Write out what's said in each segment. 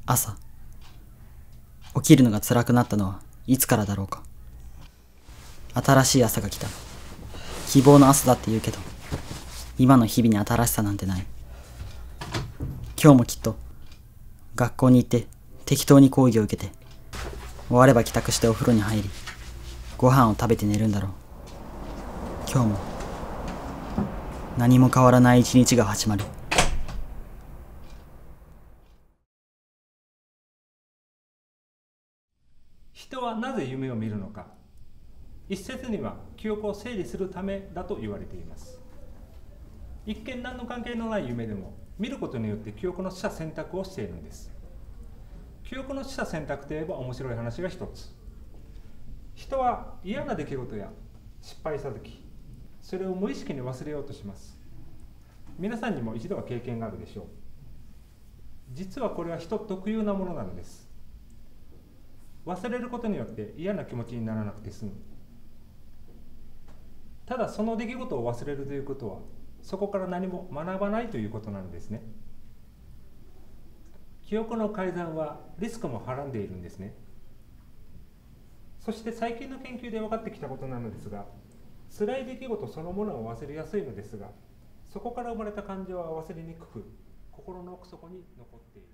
朝、起きるのが辛くなったのはいつからだろうか。新しい朝が来た。希望の朝だって言うけど、今の日々に新しさなんてない。今日もきっと学校に行って適当に講義を受けて、終われば帰宅してお風呂に入り、ご飯を食べて寝るんだろう。今日も何も変わらない一日が始まる。 人はなぜ夢を見るのか。一説には記憶を整理するためだと言われています。一見何の関係のない夢でも見ることによって記憶の取捨選択をしているんです。記憶の取捨選択といえば面白い話が一つ。人は嫌な出来事や失敗した時、それを無意識に忘れようとします。皆さんにも一度は経験があるでしょう。実はこれは人特有なものなのです。忘れることによって嫌な気持ちにならなくて済む。ただその出来事を忘れるということは、そこから何も学ばないということなのですね。記憶の改ざんはリスクもはらんでいるんですね。そして最近の研究で分かってきたことなのですが、辛い出来事そのものを忘れやすいのですが、そこから生まれた感情は忘れにくく、心の奥底に残っている。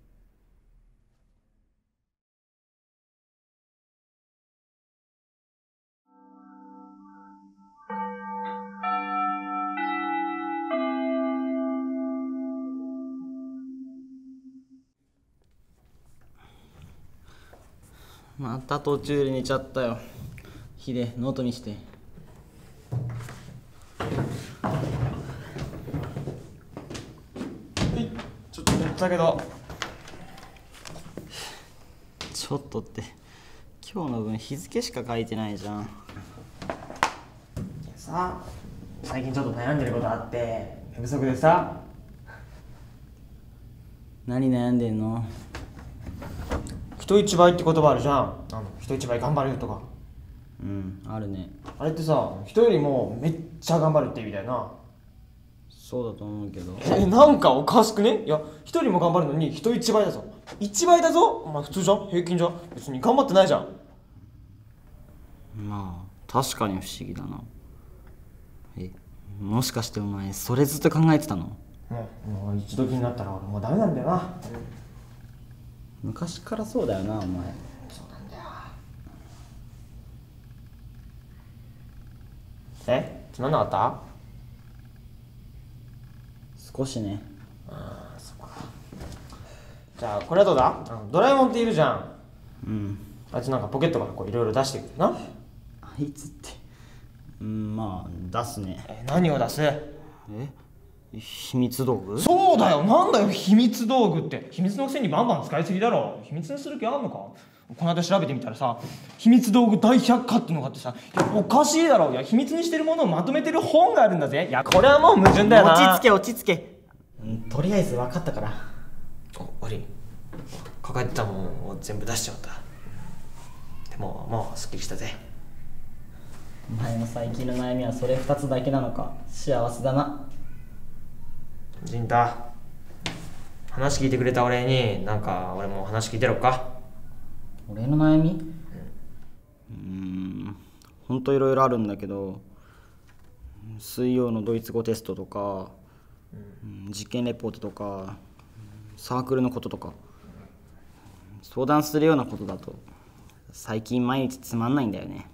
また途中で寝ちゃったよ。ヒデ、ノート見して。 ちょっと寝たけど。 ちょっとって、今日の分日付しか書いてないじゃん。 さあ、最近ちょっと悩んでることあって、寝不足でさ。 何悩んでんの？ 人一倍って言葉あるじゃん。人一倍頑張るとか。 うん、あるね。 あれってさ、人よりもめっちゃ頑張るって意味だよな。 そうだと思うけど。 なんかおかしくね？いや、人よりも頑張るのに人一倍だぞ。一倍だぞ。お前普通じゃん、平均じゃん。別に頑張ってないじゃん。 まあ確かに不思議だな。もしかしてお前それずっと考えてたの？ もう一度気になったら俺もうダメなんだよな。 昔からそうだよな、お前。 そうなんだよ。つまんなかった？ 少しね。 そうか。じゃあこれはどうだ？ドラえもんっているじゃん。 うん。 あいつなんかポケットからこういろいろ出してくるな。 あいつって、まあ出すね。 何を出す？ 秘密道具？ そうだよ。なんだよ秘密道具って。秘密のくせにバンバン使いすぎだろ。秘密にする気あんのか？この間調べてみたらさ、秘密道具大百科ってのがあってさ、いやおかしいだろ。いや秘密にしてるものをまとめてる本があるんだぜ。いやこれはもう矛盾だよな。 落ち着け。とりあえず分かったから。 悪い。抱えてたもんを全部出しちゃった。でももうすっきりしたぜ。 お前の最近の悩みはそれ2つだけなのか。幸せだな。 陣太、話聞いてくれたお礼になんか俺も話聞いてろっか。 俺の悩み？ほんといろいろあるんだけど、水曜のドイツ語テストとか、実験レポートとか、サークルのこととか、相談するようなことだと最近毎日つまんないんだよね。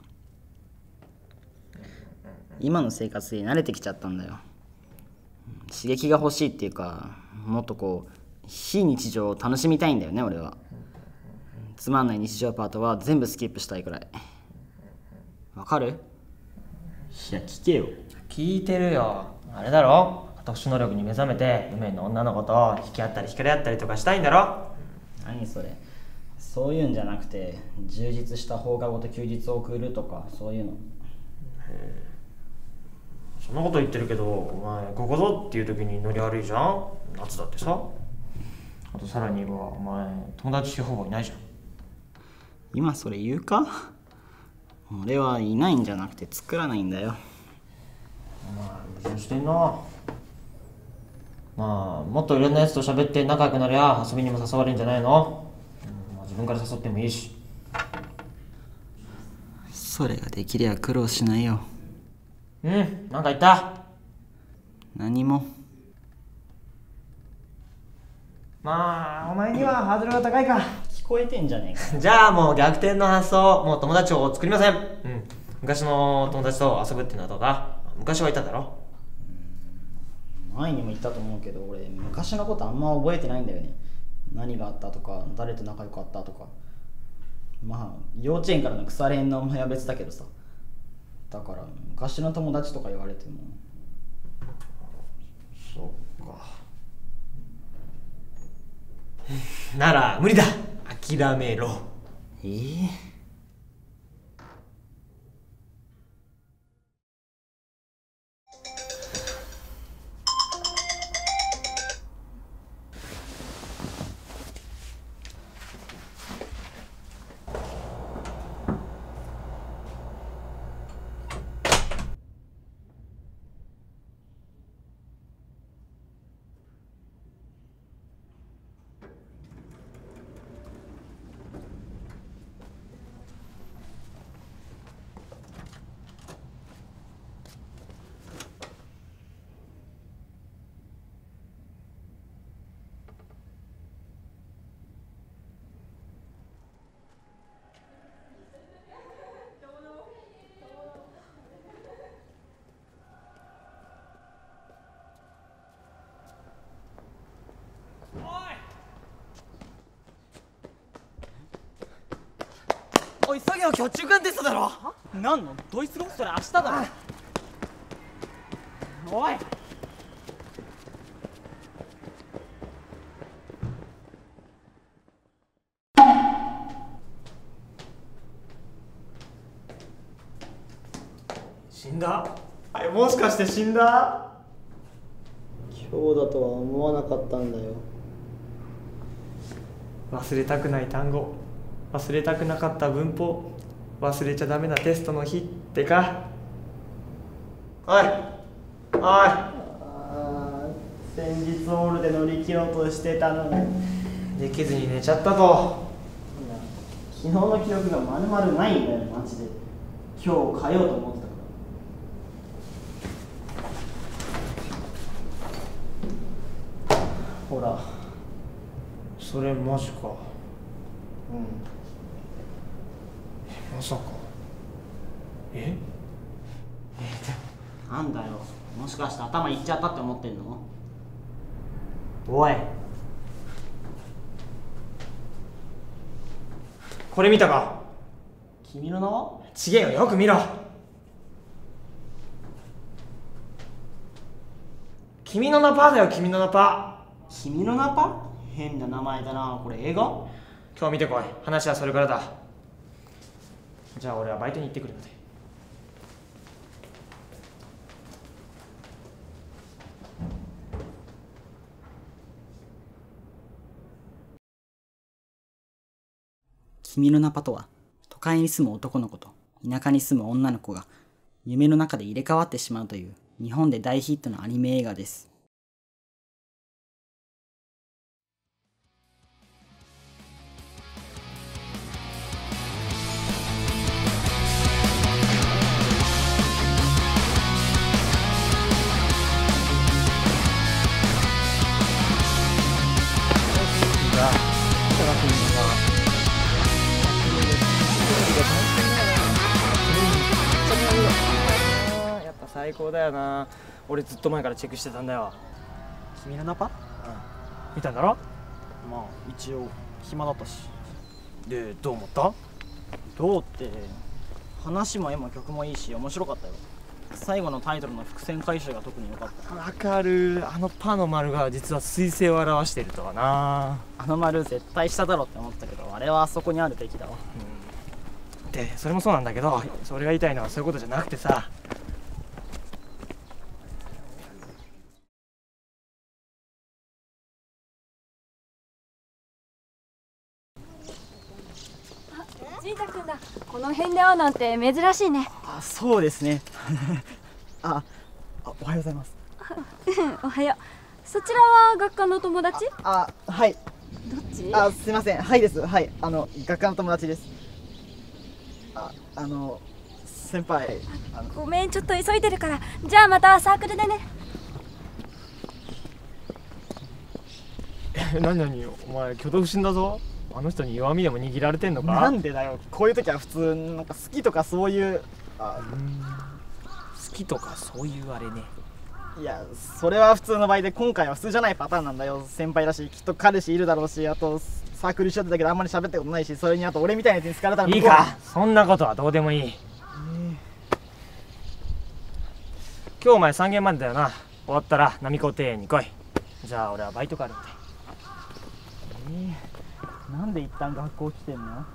今の生活に慣れてきちゃったんだよ。刺激が欲しいっていうか、もっとこう非日常を楽しみたいんだよね、俺は。つまんない日常パートは全部スキップしたいくらい。わかる？いや聞けよ。 聞いてるよ。あれだろ、特殊能力に目覚めて夢の女の子と引き合ったり惹かれ合ったりとかしたいんだろ。 何それ？そういうんじゃなくて、充実した放課後と休日を送るとか、そういうの。 そんなこと言ってるけど、お前ここぞっていう時にノリ悪いじゃん。夏だってさ。あとさらに言えばお前友達ほぼいないじゃん。 今それ言うか？俺はいないんじゃなくて作らないんだよ。 お前矛盾してんな。 まあもっといろんなやつと喋って仲良くなりゃ遊びにも誘われるんじゃないの？まあ、自分から誘ってもいいし。 それができりゃ苦労しないよ。 なんか言った？ 何も。 まあお前にはハードルが高いか。 聞こえてんじゃねえか。 じゃあもう逆転の発想。もう友達を作りません。昔の友達と遊ぶっていうのはどうだ？昔はいただろ。 前にも言ったと思うけど、俺昔のことあんま覚えてないんだよね。何があったとか、誰と仲良かったとか。まあ幼稚園からの腐れ縁のお前は別だけどさ。だから昔の友達とか言われても。 そっか。なら無理だ。諦めろ。 おい、作業今日中間テストだろ。なんのドイツ語？それ明日だろ。おい、 死んだ？もしかして死んだ？ 今日だとは思わなかったんだよ。 忘れたくない単語、忘れたくなかった文法、忘れちゃダメなテストの日ってか。おいおい、 先日オールで乗り切ろうとしてたのにできずに寝ちゃったと。 昨日の記憶がまるまるないんだよ、マジで。今日変えようと思ってたから。ほら。 それマジか。まさか。 なんだよ、もしかして頭いっちゃったって思ってんの？ おい、これ見たか？ 君の名は？ ちげえよ、よく見ろ。君の名パだよ、君の名パ。 君の名パ？変な名前だな。これ映画？ 今日見てこい。話はそれからだ。じゃあ俺はバイトに行ってくるので。 君の名パとは、都会に住む男の子と田舎に住む女の子が夢の中で入れ替わってしまうという日本で大ヒットのアニメ映画です。 やっぱ最高だよな。俺ずっと前からチェックしてたんだよ。 君の名パ？ 見たんだろ？ まあ一応暇だったし。 で、どう思った？ どうって、話も絵も曲もいいし面白かったよ。最後のタイトルの伏線回収が特に良かった。 わかる。あのパの丸が実は彗星を表しているとはな。 あの丸絶対下だろって思ったけど、あれはあそこにあるべきだわ。 で、それもそうなんだけど、それが言いたいのはそういうことじゃなくてさ。 ジータ君だ。この辺で会うなんて珍しいね。 あ、そうですね。おはようございます。 おはよう。 そちらは学科の友達？ はい。 どっち？ すいません。はいです。はい。学科の友達です。先輩。 ごめん、ちょっと急いでるから。じゃあまたサークルでね。 何お前挙動不審だぞ。あの人に弱みでも握られてんのか？ なんでだよ。こういう時は普通なんか好きとかそういう好きとかそういうあれね。 いや、それは普通の場合で、今回は普通じゃないパターンなんだよ。先輩だし、きっと彼氏いるだろうし、あとサークル一緒だったけどあんまり喋ったことないし、それにあと俺みたいなやつに好かれたらいいか、そんなことはどうでもいい。今日お前3限までだよな。終わったら波高庭園に来い。じゃあ俺はバイトがあるんで。 なんで一旦学校来てんの？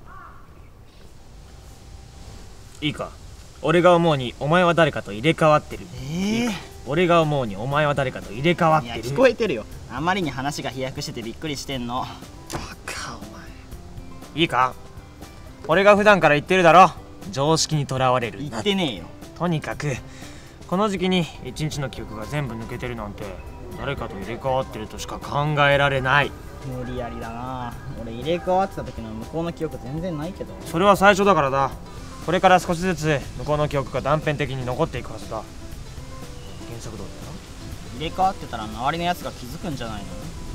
いいか、俺が思うにお前は誰かと入れ替わってる。俺が思うにお前は誰かと入れ替わってる。 いや、聞こえてるよ。あまりに話が飛躍しててびっくりしてんの。バカお前。 いいか、俺が普段から言ってるだろ。常識にとらわれる。 言ってねえよ。 とにかくこの時期に一日の記憶が全部抜けてるなんて、誰かと入れ替わってるとしか考えられない。 無理やりだな。俺入れ替わってた時の向こうの記憶全然ないけど。 それは最初だからだ。これから少しずつ向こうの記憶が断片的に残っていくはずだ。原作どうだよ。 入れ替わってたら周りのやつが気づくんじゃないの？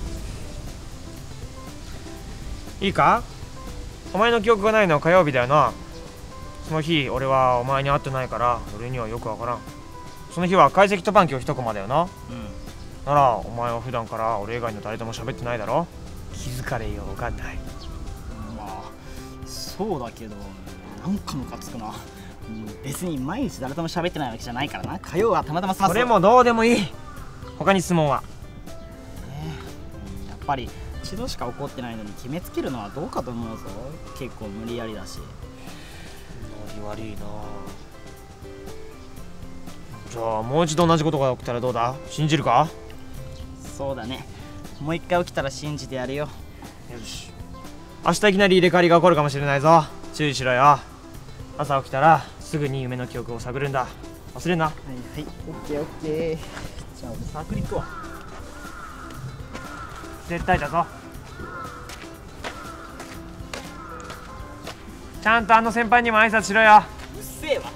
いいか、お前の記憶がないのは火曜日だよな。その日俺はお前に会ってないから俺にはよくわからん。その日は解析とパンキを一コマだよな。ならお前は普段から俺以外の誰とも喋ってないだろ。気づかれようがない。 まあそうだけど、なんかムカつくな。別に毎日誰とも喋ってないわけじゃないからな。火曜はたまたまそれもどうでもいい。他に質問は？ やっぱり一度しか起こってないのに決めつけるのはどうかと思うぞ。結構無理やりだし。 ノリ悪いな。じゃあもう一度同じことが起きたらどうだ？信じるか？ そうだね。もう一回起きたら信じてやるよ。 よし。明日いきなり入れ替わりが起こるかもしれないぞ。注意しろよ。朝起きたらすぐに夢の記憶を探るんだ。忘れんな。 はいはい。オッケーオッケー。じゃあ俺サークル行くわ。 絶対だぞ。ちゃんとあの先輩にも挨拶しろよ。 うっせえわ。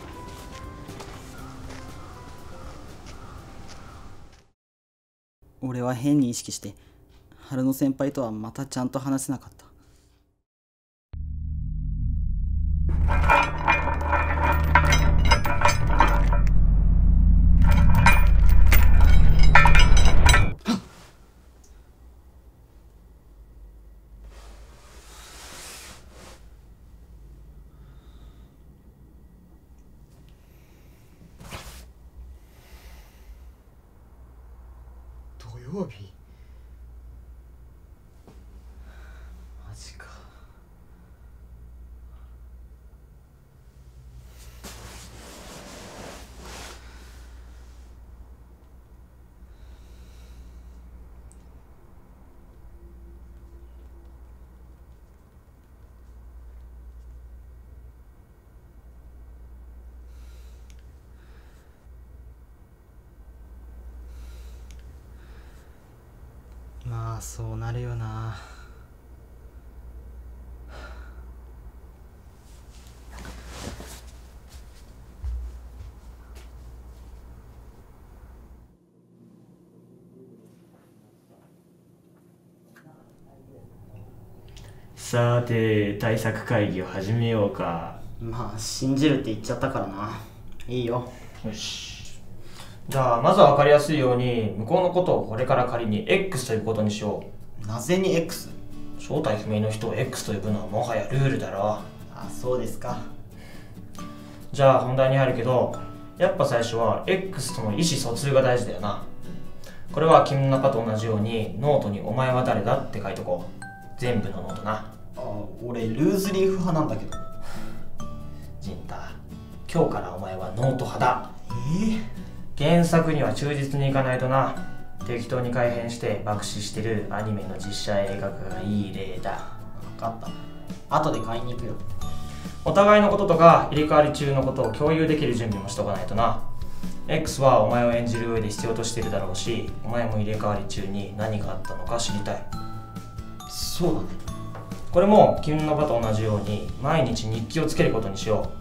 俺は変に意識して春野先輩とはまたちゃんと話せなかった。土曜日？マジか。まあそうなるよな。 さて対策会議を始めようか。 まあ信じるって言っちゃったからな。いいよ。 よし。じゃあまずは分かりやすいように向こうのことをこれから仮に X ということにしよう。なぜに X？ 正体不明の人を X と呼ぶのはもはやルールだろ。 あ、そうですか。 じゃあ本題に入るけど、やっぱ最初は X との意思疎通が大事だよな。これは君の中と同じようにノートにお前は誰だって書いとこう。全部のノートな。 俺ルーズリーフ派なんだけど。 ジンタ、今日からお前はノート派だ。原作には忠実にいかないとな。適当に改変して爆死してるアニメの実写映画化がいい例だ。 分かった。後で買いに行くよ。 お互いのこととか入れ替わり中のことを共有できる準備もしとかないとな。 X はお前を演じる上で必要としているだろうし、お前も入れ替わり中に何があったのか知りたい。 そうだね。 これも君の場と同じように毎日日記をつけることにしよ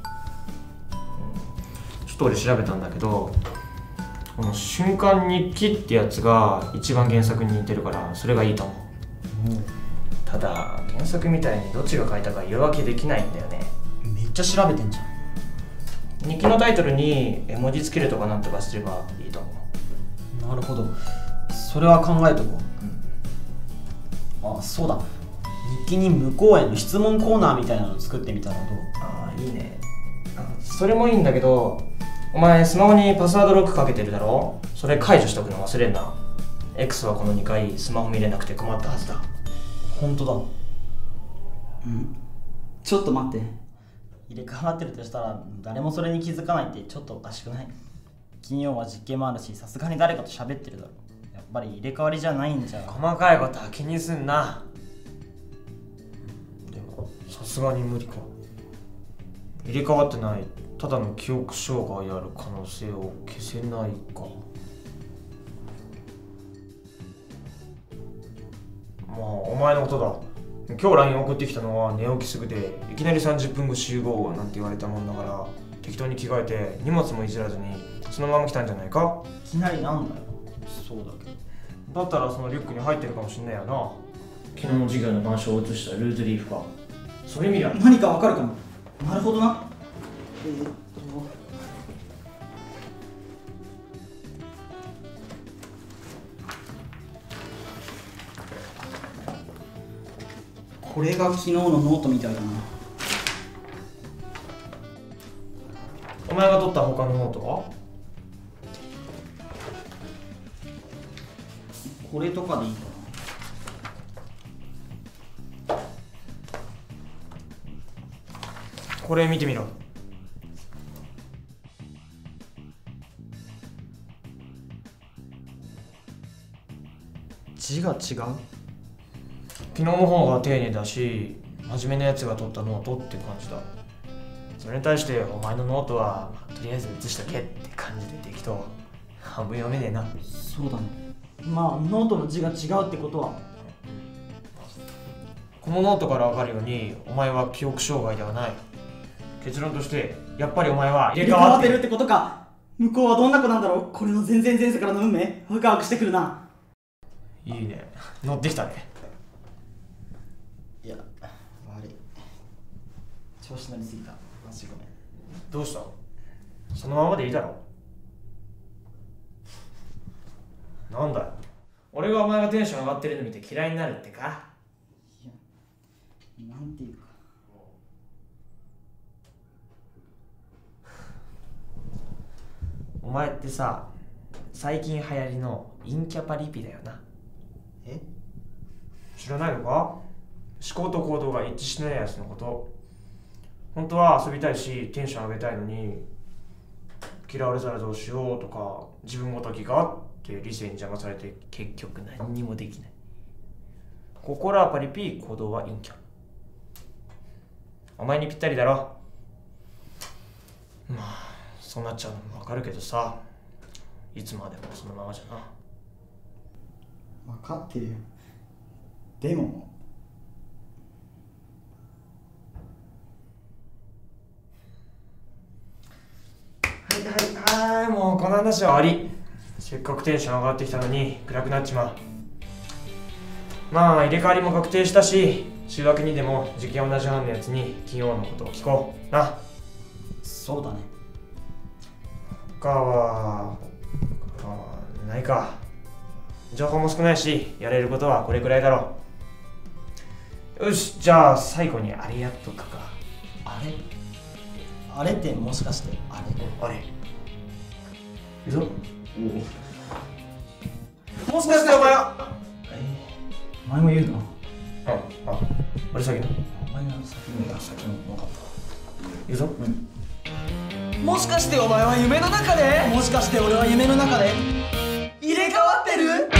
う。ちょっと俺調べたんだけど、この瞬間日記ってやつが一番原作に似てるから、それがいいと思う。ただ原作みたいにどっちが書いたか色分けできないんだよね。 めっちゃ調べてんじゃん。 日記のタイトルに絵文字つけるとかなんとかすればいいと思う。 なるほど。それは考えとこう。あ、そうだ。日記に向こうへの質問コーナーみたいなの作ってみたらどう？ ああ、いいね。それもいいんだけど、お前スマホにパスワードロックかけてるだろ。それ解除しとくの忘れんな。 X はこの2回スマホ見れなくて困ったはずだ。 本当だ。ちょっと待って。入れ替わってるとしたら誰もそれに気づかないってちょっとおかしくない？金曜は実験もあるし、さすがに誰かと喋ってるだろ。やっぱり入れ替わりじゃないんじゃ。 細かいことは気にすんな。でもさすがに無理か。入れ替わってない、ただの記憶障害ある可能性を消せないか。まあお前のことだ。今日 LINE 送ってきたのは寝起きすぐで、いきなり30分後集合なんて言われたもんだから、適当に着替えて荷物もいじらずにそのまま来たんじゃないか。 いきなりなんだよ。そうだけど。 だったらそのリュックに入ってるかもしんないよな。昨日の授業の板書を写したルーズリーフか。それ見りゃ何かわかるかも。なるほどな。これが昨日のノートみたいだな。 お前が取った他のノートは？ これとかでいいかな。 これ見てみろ。 字が違う。 昨日の方が丁寧だし、真面目なやつが取ったノートって感じだ。それに対してお前のノートはとりあえず写しとけって感じで適当。半分読めねえな。 そうだね。まあノートの字が違うってことは、 このノートから分かるようにお前は記憶障害ではない。結論としてやっぱりお前は入れ替わってるってことか。向こうはどんな子なんだろう。これの全然前世からの運命、ワクワクしてくるな。 いいね、乗ってきたね。 いや、悪い。調子乗りすぎた。マジごめん。 どうした？そのままでいいだろ。なんだよ、俺がお前がテンション上がってるの見て嫌いになるってか？ いや、なんていうか。 お前ってさ、最近流行りのインキャパリピだよな。 え？ 知らないのか？思考と行動が一致しないやつのこと。本当は遊びたいしテンション上げたいのに、嫌われたらどうしようとか自分ごときがって理性に邪魔されて結局何にもできない。心はパリピ、行動は陰キャ。お前にぴったりだろ。まあそうなっちゃうのもわかるけどさ、いつまでもそのままじゃな。 分かってるよ。でもはい、もうこの話は終わり。せっかくテンション上がってきたのに暗くなっちまう。まあ入れ替わりも確定したし、週明けにでも受験同じ班のやつに金曜のことを聞こうな。 そうだね。 他はないか。情報も少ないしやれることはこれくらいだろう。よし、じゃあ最後にあれやっとくか。 あれ？あれってもしかしてあれ？ あれいいぞ。 もしかしてお前はお前も言うの？ 俺先な。 お前が先に言う先に分かった。 いいぞ。 もしかしてお前は夢の中で？もしかして俺は夢の中で入れ替わってる？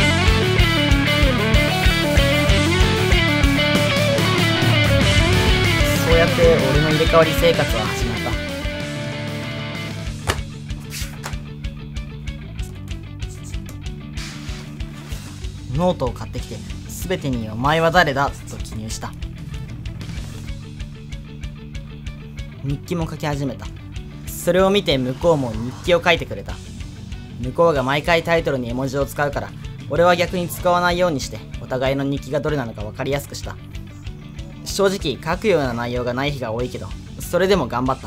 そうやって俺の入れ替わり生活は始まった。 ノートを買ってきて全てに「お前は誰だ?」と記入した。日記も書き始めた。それを見て向こうも日記を書いてくれた。向こうが毎回タイトルに絵文字を使うから、俺は逆に使わないようにしてお互いの日記がどれなのか分かりやすくした。正直書くような内容がない日が多いけど、それでも頑張った。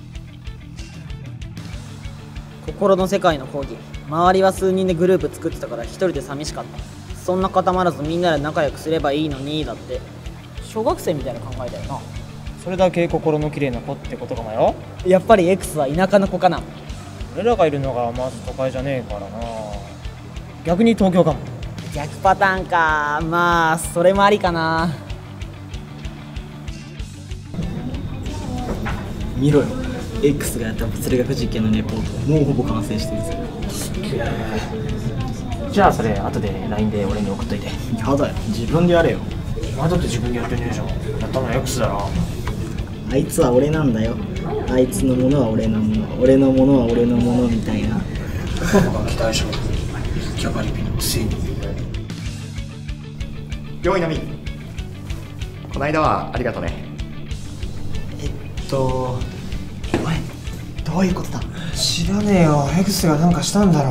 心の世界の講義、周りは数人でグループ作ってたから一人で寂しかった。そんな固まらずみんなで仲良くすればいいのにだって。小学生みたいな考えだよな。 それだけ心の綺麗な子ってことかもよ。 やっぱり X は田舎の子かな。 俺らがいるのがまず都会じゃねえからな。逆に東京かも。 逆パターンか。まあそれもありかな。見ろよ、 X がやった物理学実験のレポートもうほぼ完成してるぜ。 じゃあそれ後で LINE で俺に送っといて。 やだよ、自分でやれよ。 今だって自分でやってねえじゃん。やったのは X だろ。 あいつは俺なんだよ。あいつのものは俺のもの、俺のものは俺のものみたいな。 パパが期待者、キャバリピのくせに。 よいなみ、こないだはありがとね。 お前どういうことだ。 知らねえよ。 X がなんかしたんだろ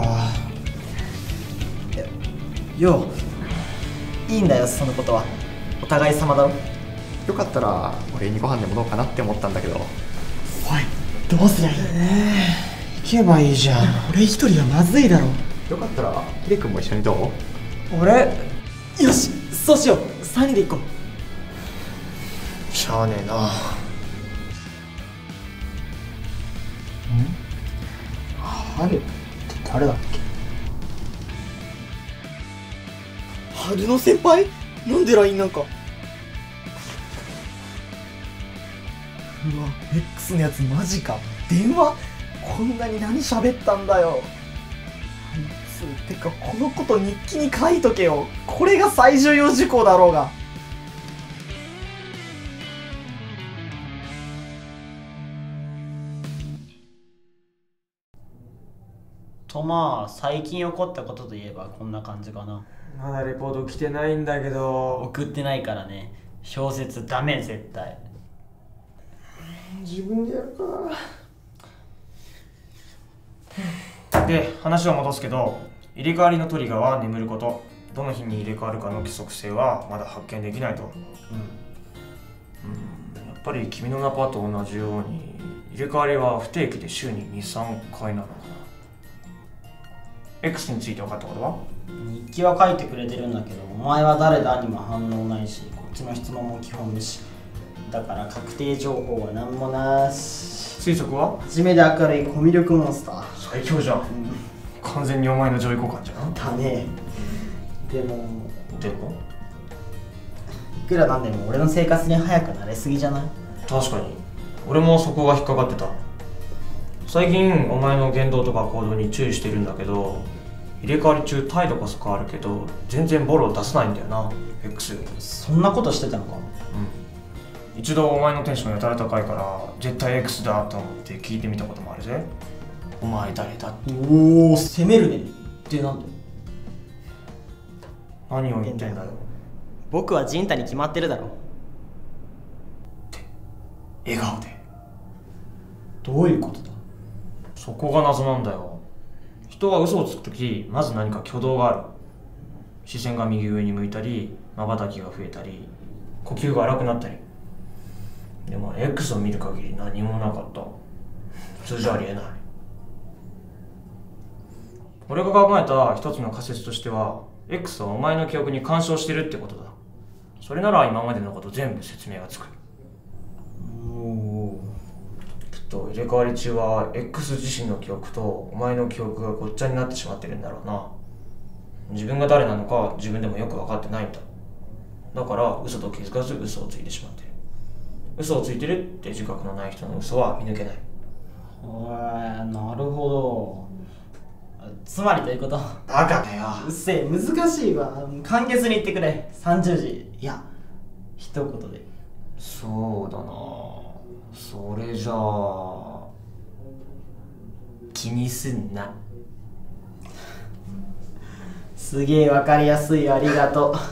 よう、いいんだよそのことは。お互い様だろ。 よかったら俺にご飯でもどうかなって思ったんだけど。 おい、どうすりゃいい。 行けばいいじゃん。 俺一人はまずいだろ。 よかったらヒデ君も一緒にどう？ 俺よし、そうしよう。3人で行こう。 しゃあねえな。 春って誰だっけ。春の先輩？なんで LINE なんか。うわ、 X のやつマジか。電話？こんなに何喋ったんだよ。あいつ、てかこのこと日記に書いとけよ。これが最重要事項だろうが。とまあ最近起こったことといえばこんな感じかな。 まだレポート来てないんだけど。 送ってないからね。小説ダメ絶対。 自分でやるか。で、話を戻すけど、入れ替わりのトリガーは眠ること。どの日に入れ替わるかの規則性はまだ発見できないと。やっぱり君のナパと同じように入れ替わりは不定期で週に 2,3 回なのかな。X について分かったことは？ 日記は書いてくれてるんだけど、お前は誰だにも反応ないし、こっちの質問も基本無視だから確定情報は何もなし。 推測は？ 真面目で明るいコミュ力モンスター。 最強じゃん。完全にお前の上位互換じゃん。 だね。でもいくらなんでも俺の生活に早く慣れすぎじゃない？ 確かに俺もそこが引っかかってた。最近お前の言動とか行動に注意してるんだけど、入れ替わり中態度こそ変わるけど全然ボロを出さないんだよな、 X。 そんなことしてたのか？ 一度お前のテンションやたら高いから絶対 X だと思って聞いてみたこともあるぜ。お前誰だって。 おお、攻めるね。でなんで？ 何を言ってんだよ。 僕はジンタに決まってるだろ。 って笑顔で。 どういうことだ？ そこが謎なんだよ。人は嘘をつくときまず何か挙動がある。視線が右上に向いたり、瞬きが増えたり、呼吸が荒くなったり。でも X を見る限り何もなかった。普通じゃありえない。俺が考えた一つの仮説としては、 X はお前の記憶に干渉してるってことだ。それなら今までのこと全部説明がつく。きっと入れ替わり中は X 自身の記憶とお前の記憶がごっちゃになってしまってるんだろうな。自分が誰なのか自分でもよく分かってないんだ。だから嘘と気づかず嘘をついてしまってる。嘘をついてるって自覚のない人の嘘は見抜けない。 なるほど。つまりということ？ バカだよ。 うっせえ、難しいわ。簡潔に言ってくれ。30字、いや一言で。 そうだな。それじゃあ気にすんな。 すすげえわかりやすい、ありがとう。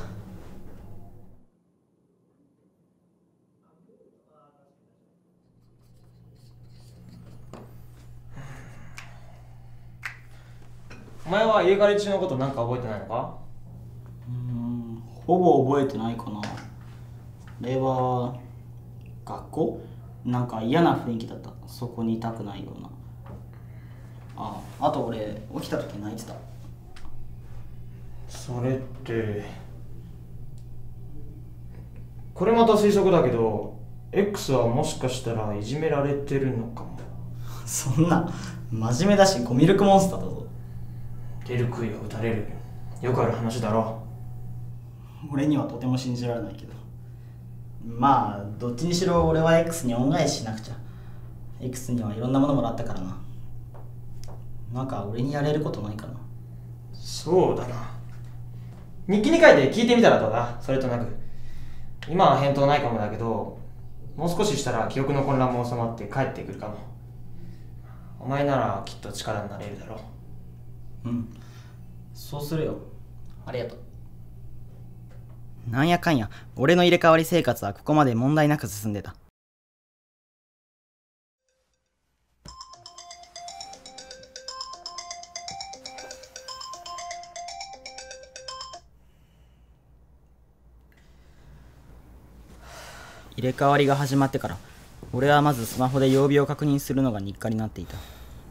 お前は家帰り中のことなんか覚えてないのか？ ほぼ覚えてないかな。あれは学校なんか嫌な雰囲気だった。そこにいたくないような。あと俺起きた時泣いてた。 それってこれまた推測だけど X はもしかしたらいじめられてるのかも。 そんな真面目だしゴミルクモンスターだぞ。 出る杭は打たれる、よくある話だろ。 俺にはとても信じられないけど、まあどっちにしろ俺は X に恩返ししなくちゃ。 X にはいろんなものもらったからな。なんか俺にやれることないかな。 そうだな、日記に書いて聞いてみたらどうだ。それとなく今は返答ないかもだけど、もう少ししたら記憶の混乱も収まって帰ってくるかも。お前ならきっと力になれるだろう。 そうするよ。ありがとう。なんやかんや俺の入れ替わり生活はここまで問題なく進んでた。入れ替わりが始まってから俺はまずスマホで曜日を確認するのが日課になっていた。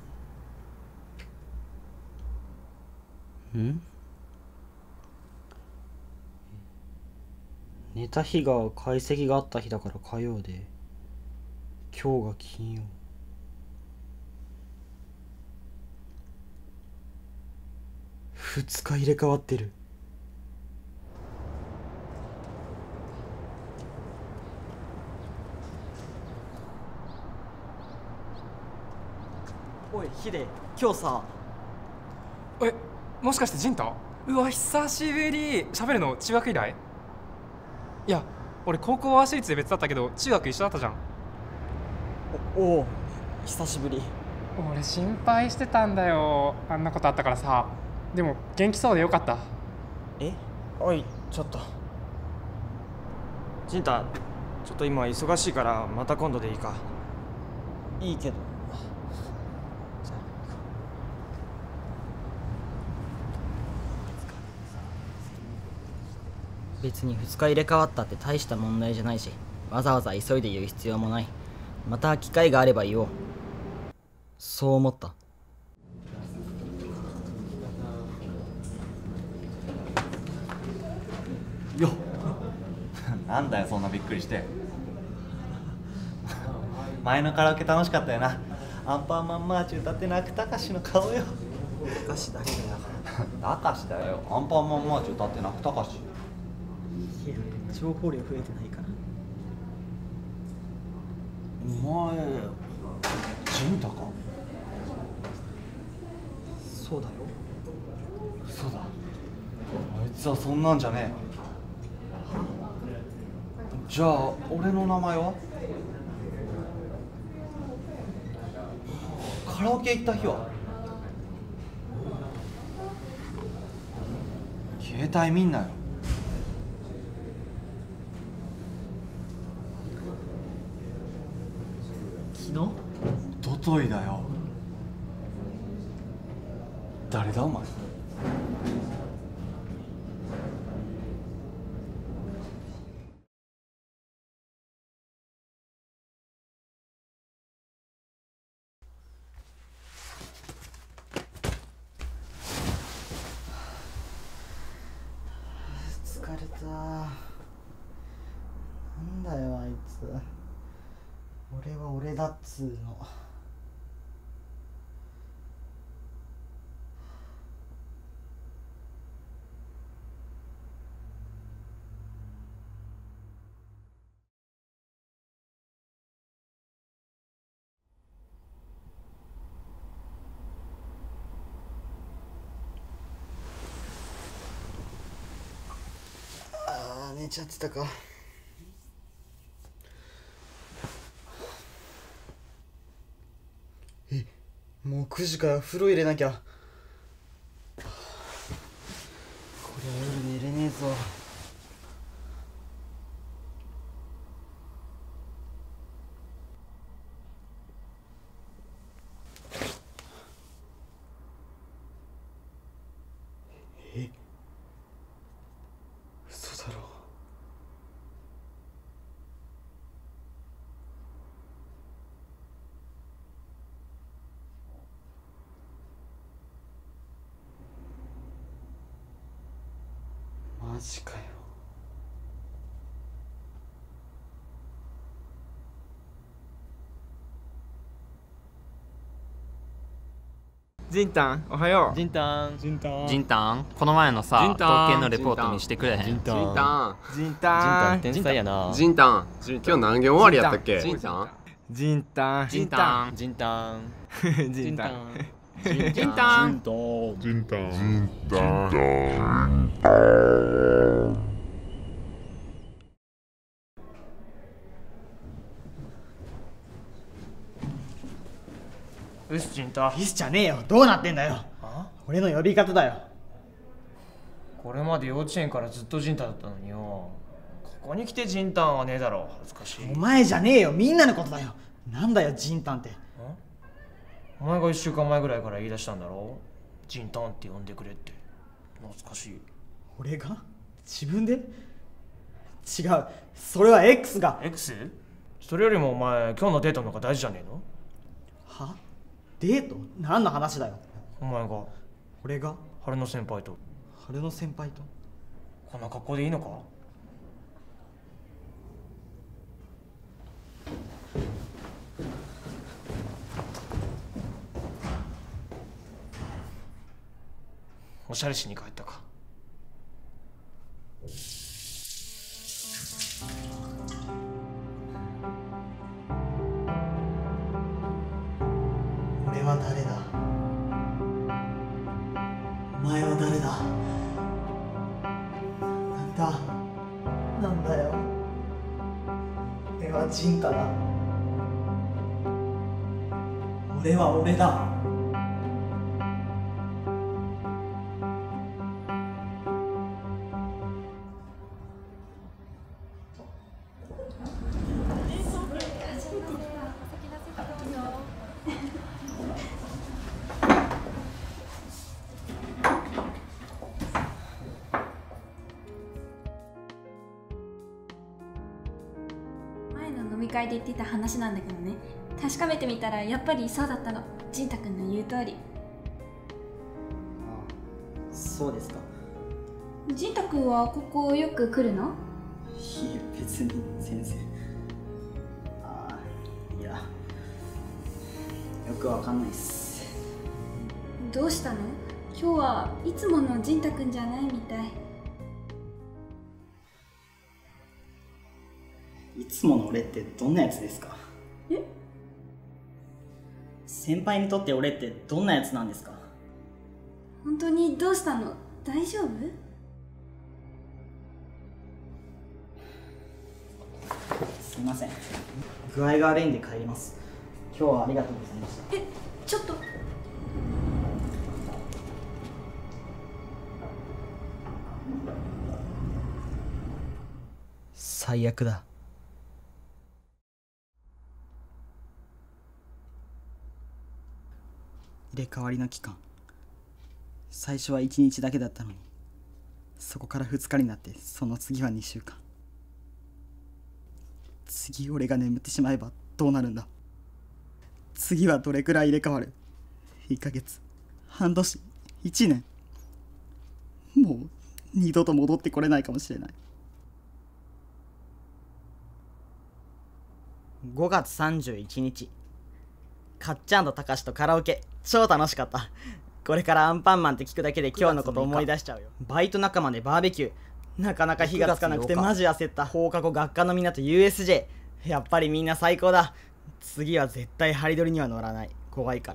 寝た日が解析があった日だから火曜で、今日が金曜。2日入れ替わってる。おいヒデ、今日さ。 え、もしかしてジンタ？うわ久しぶり。喋るの中学以来？いや俺高校は私立で別だったけど中学一緒だったじゃん。 おう久しぶり。 俺心配してたんだよ、あんなことあったからさ。でも元気そうでよかった。 おいちょっとジンタ、ちょっと今忙しいからまた今度でいいか？ いいけど。別に2日入れ替わったって大した問題じゃないし、わざわざ急いで言う必要もない。また機会があれば言おう。そう思った。 よっなんだよそんなびっくりして。前のカラオケ楽しかったよな。アンパンマンマーチ歌って泣くたかしの顔よ。 たかしだけだよ。 たかしだよ、アンパンマンマーチ歌って泣くたかし。 いや情報量増えてないから。 お前ジンタか？ そうだよ。 嘘だ、あいつはそんなんじゃねえ。じゃあ俺の名前は？カラオケ行った日は？携帯見んなよ。 昨日？ おとといだよ。誰だお前？ 疲れた。なんだよあいつ。俺は俺だっつーの。寝ちゃってたか。もう9時から風呂入れなきゃ。 りゃ夜寝れねえぞ。嘘だろ。マジかよ。 ジンタン、おはよう。 ジンタンジンタン、この前のさ、統計のレポートにしてくれへん？ ジンタン天才やな。 ジンタン、今日何件終わりやったっけ？ジンタンジンタンジンタンジンタンジンタンジンタンうっすジンタ。 ミスじゃねえよ。どうなってんだよ。俺の呼び方だよ。 これまで幼稚園からずっとジンタだったのによ。ここに来てジンタンはねえだろ。恥ずかしい。 お前じゃねえよ。みんなのことだよ。なんだよジンタンって。 お前が1週間前ぐらいから言い出したんだろ。ジンタンって呼んでくれって。懐かしい。 俺が自分で？違う、それは X が。 X？ それよりもお前今日のデートの方が大事じゃねえの？ は？デート？何の話だよ。 お前が俺が春野先輩と春野先輩と？ こんな格好でいいのか？おしゃれしに帰ったか？ 俺は誰だ？お前は誰だ？なんだよ。俺はジンタだ。俺は俺だ。 前の飲み会で言ってた話なんだけどね、確かめてみたらやっぱりそうだったの。ジンタ君の言う通り。 そうですか。 ジンタ君はここよく来るの？ いえ、別に先生。いや、よくわかんないっす。 どうしたの？今日はいつものジンタ君じゃないみたい。 いつもの俺ってどんなやつですか？ え？ 先輩にとって俺ってどんなやつなんですか？ 本当にどうしたの？大丈夫？ すいません、具合が悪いんで帰ります。今日はありがとうございました。 え、ちょっと。 最悪だ。入れ替わりの期間、最初は1日だけだったのに、そこから2日になって、その次は2週間。次俺が眠ってしまえばどうなるんだ。次はどれくらい入れ替わる。1ヶ月、半年、1年。もう二度と戻ってこれないかもしれない。5月31日、かっちゃんとたかしとカラオケ、超楽しかった。これからアンパンマンって聞くだけで今日のこと思い出しちゃうよ。バイト仲間でバーベキュー、なかなか火がつかなくてマジ焦った。放課後学科のみんなと USJ、 やっぱりみんな最高だ。次は絶対ハリドリには乗らない、怖いから。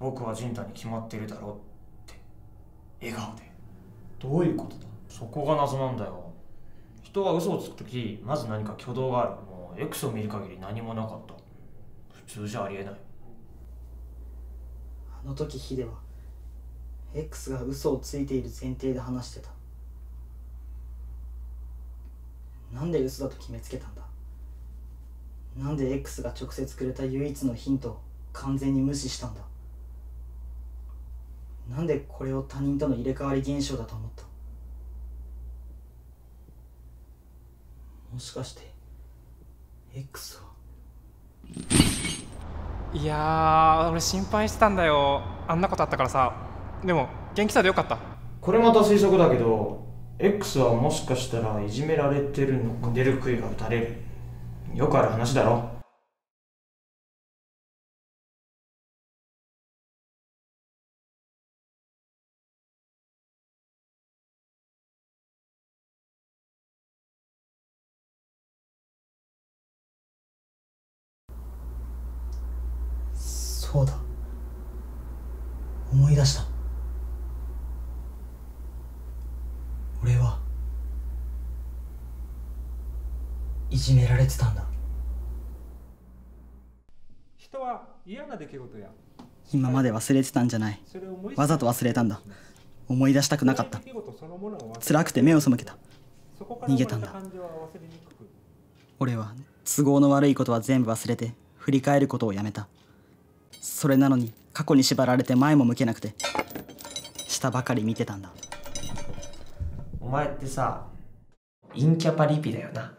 僕はジンタに決まってるだろって笑顔で。 どういうことだ？ そこが謎なんだよ。人は嘘をつくときまず何か挙動がある。もう X を見る限り何もなかった。普通じゃありえない。 あの時ヒデは X が嘘をついている前提で話してた。なんで嘘だと決めつけたんだ？なんで X が直接くれた唯一のヒントを完全に無視したんだ？なんでこれを他人との入れ替わり現象だと思った？もしかして X は。 いやー、俺心配してたんだよ。あんなことあったからさ。でも元気さでよかった。 これまた推測だけど X はもしかしたらいじめられてるのか。出る杭が打たれる。よくある話だろ。 そうだ、思い出した。俺はいじめられてたんだ。 人は嫌な出来事や今まで忘れてたんじゃない。わざと忘れたんだ。思い出したくなかった。辛くて目を背けた。逃げたんだ。俺は都合の悪いことは全部忘れて振り返ることをやめた。それなのに過去に縛られて前も向けなくて下ばかり見てたんだ。 お前ってさ、インキャパリピだよな。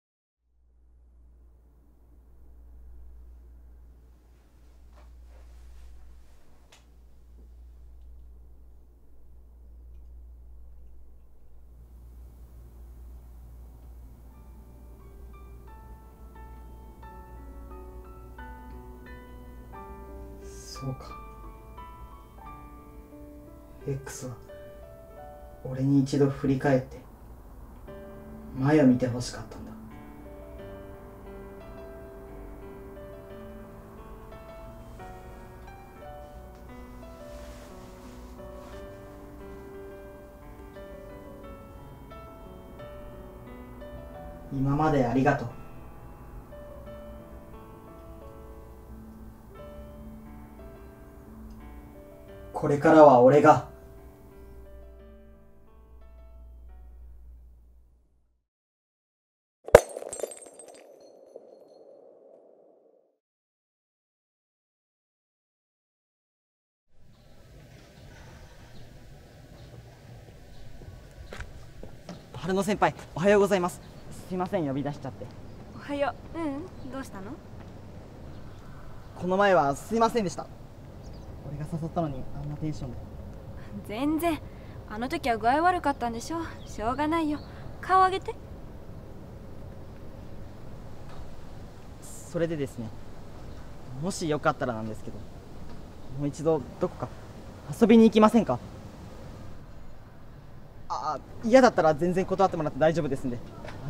そうか。X は俺に一度振り返って前を見てほしかったんだ。今までありがとう。これからは俺が。 春野先輩、おはようございます。すいません、呼び出しちゃって。 おはよう。どうしたの？ この前はすいませんでした。俺が誘ったのにあんなテンションで。 全然。あの時は具合悪かったんでしょ。しょうがないよ。顔上げて。 それでですね、もしよかったらなんですけど、もう一度どこか遊びに行きませんか？嫌だったら全然断ってもらって大丈夫ですんで。はい。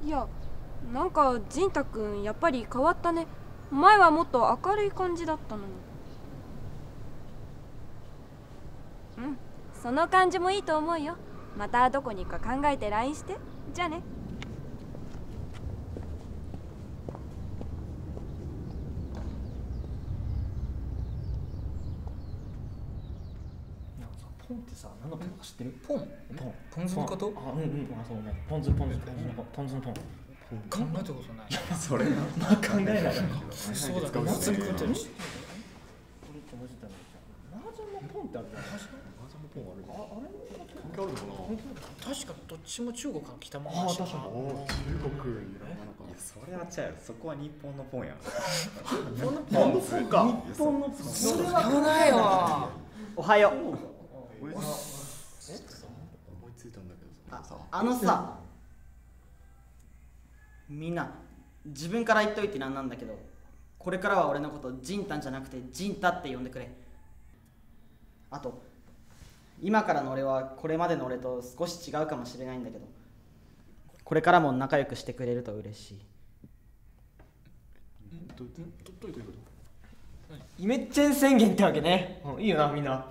いや、なんかジンタ君やっぱり変わったね。前はもっと明るい感じだったのに。その感じもいいと思うよ。またどこに行くか考えて LINE して。じゃあね。 ポンってさ、何のポンか知ってる？ポンポン酢のこと？ そうね。ポン酢のポン。 考えたことない。 それまあ考えない。 そうだね。 マージャンのポンってあるじゃん。 確かどっちも中国から来たもん。 中国いや、それは違うよ。そこは日本のポンや。 日本のポンか。日本のポン。 それはないわ。 おはよう。 思いついたんだけどさ。 あのさ、みんな自分から言っといてなんなんだけど、これからは俺のことジンタンじゃなくてジンタって呼んでくれ。あと今からの俺はこれまでの俺と少し違うかもしれないんだけど、これからも仲良くしてくれると嬉しい。 イメッチェン宣言ってわけね。いいよなみんな。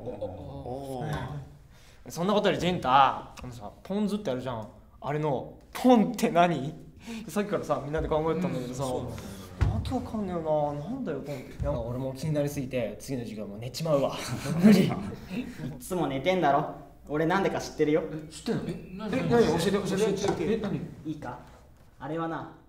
そんなことよりジンタ、さポン酢ってあるじゃん。あれのポンって何？さっきからさみんなで考えてたんだけどさ、わけわかんねえよな。なんだよポンって。俺も気になりすぎて次の授業も寝ちまうわ。無理。いつも寝てんだろ。俺なんでか知ってるよ。 知ってんの？何教えて。 いいか、あれはな、